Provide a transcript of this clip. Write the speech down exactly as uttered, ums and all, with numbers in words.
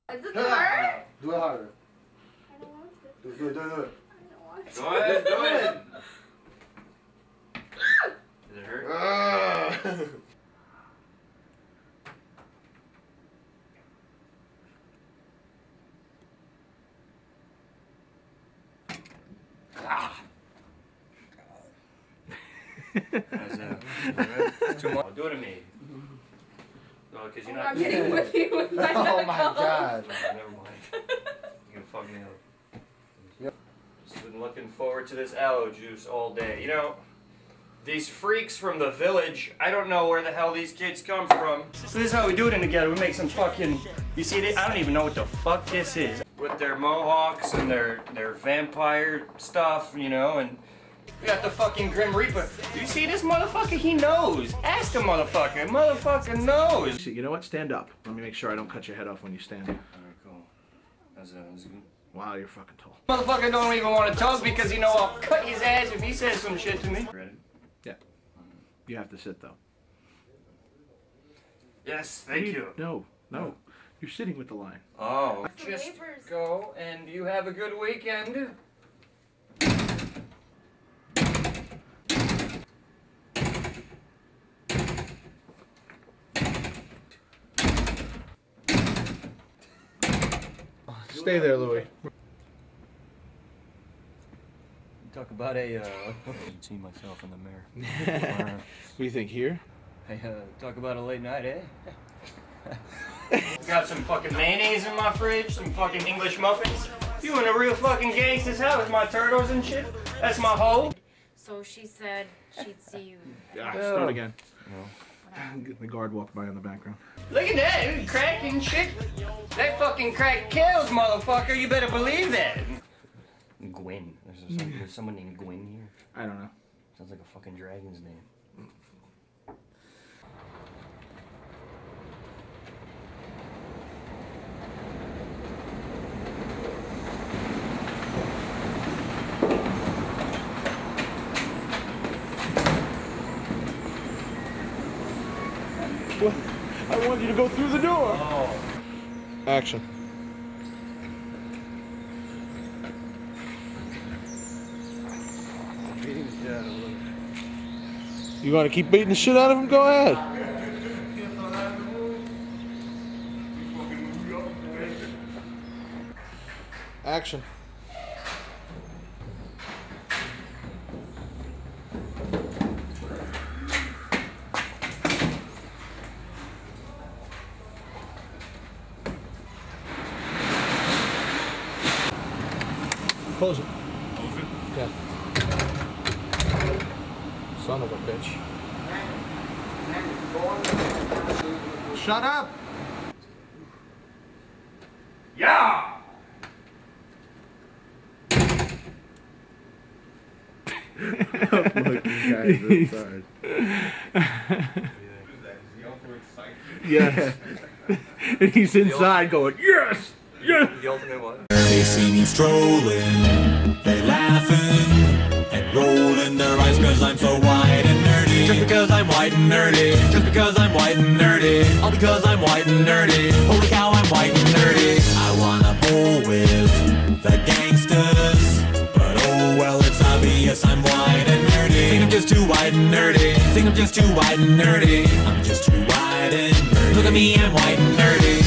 It doesn't hurt. Do it harder. I don't want to. Do it, do it, do it, do it. I don't want to. Go ahead, do it. Does it hurt? Uh. Ah. How's that? Too much. Do it to me. No, because you're Oh, not. I'm getting with you with my Oh my knuckles. god. No, never mind. You're gonna fuck me up. Yep. Just been looking forward to this aloe juice all day. You know, these freaks from the village, I don't know where the hell these kids come from. So this is how we do it in together. We make some fucking, you see this? I don't even know what the fuck this is. With their mohawks and their, their vampire stuff, you know, and we got the fucking Grim Reaper. You see this motherfucker? He knows. Ask the motherfucker. Motherfucker knows. You know what? Stand up. Let me make sure I don't cut your head off when you stand. Alright, cool. How's that? How's it good? Wow, you're fucking tall. Motherfucker don't even want to talk because you know I'll cut his ass if he says some shit to me. Ready? Yeah. You have to sit though. Yes, thank you. No, no. You're sitting with the line. Oh, The just Bloopers. go and you have a good weekend. Stay there, Louis. Talk about a, uh, I can see myself in the mirror. What do you think, here? Hey, uh, talk about a late night, eh? Got some fucking mayonnaise in my fridge, some fucking English muffins. You in a real fucking gangster's house, my turtles and shit. That's my hoe. So she said she'd see you. Yeah, start again. No. The guard walked by in the background. Look at that, crack and shit. That fucking crack kills, motherfucker. You better believe that. Gwen. There's, some, there's someone named Gwen here. I don't know. Sounds like a fucking dragon's name. What? I want you to go through the door. Oh. Action. You want to keep beating the shit out of him? Go ahead. Action. Close it. Close it? Yeah. Son of a bitch. Shut up! Yeah! Look, guys, I'm sorry. Yeah. And he's inside going, yes! Yes! The ultimate one. They see me strolling, they laughing and rolling their eyes cause I'm so white and nerdy. Just because I'm white and nerdy, just because I'm white and nerdy, all because I'm white and nerdy. Holy cow, I'm white and nerdy. I wanna bowl with the gangsters, but oh well, it's obvious I'm white and nerdy. Think I'm just too white and nerdy, think I'm just too white and nerdy. I'm just too white and nerdy. Look at me, I'm white and nerdy.